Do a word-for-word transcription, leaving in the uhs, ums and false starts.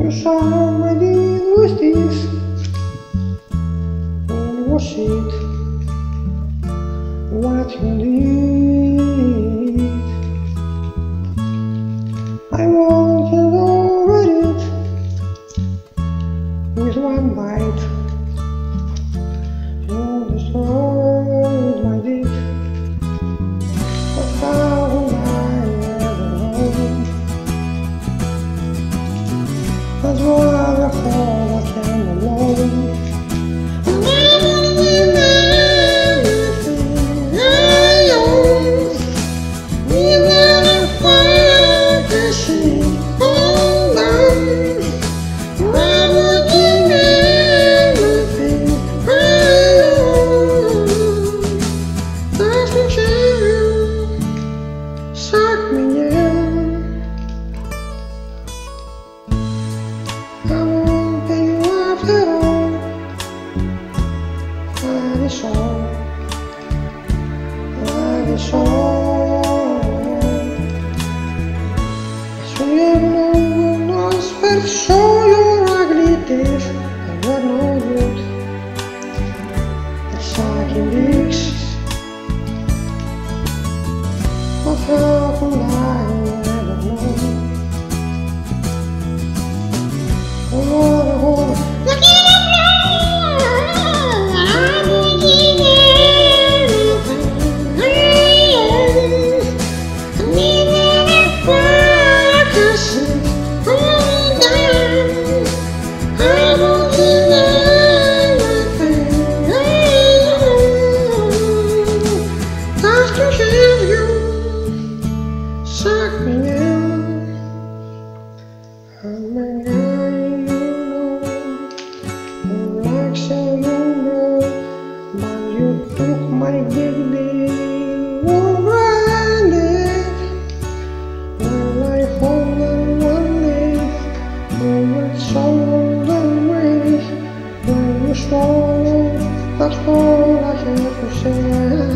Somebody was this and was it what you did? I wanted over it with one bite. You destroyed my deed, but how would I ever know? That's why I fall, I stand alone. Suck me in. I won't pay you after all. That is all. That is all. So you know not where to show your ugly teeth, and you're no good at sucking dicks. But how could I ever know? Oh, oh, look at it now! I'm looking everything I need a focus on down. I'm looking everything I just to have you. Suck me in. I'm a guy you know, who likes you know, but you took my dignity for granted. Well, I hold on one day, but it's all the way. When you swallow, that's all I have to say.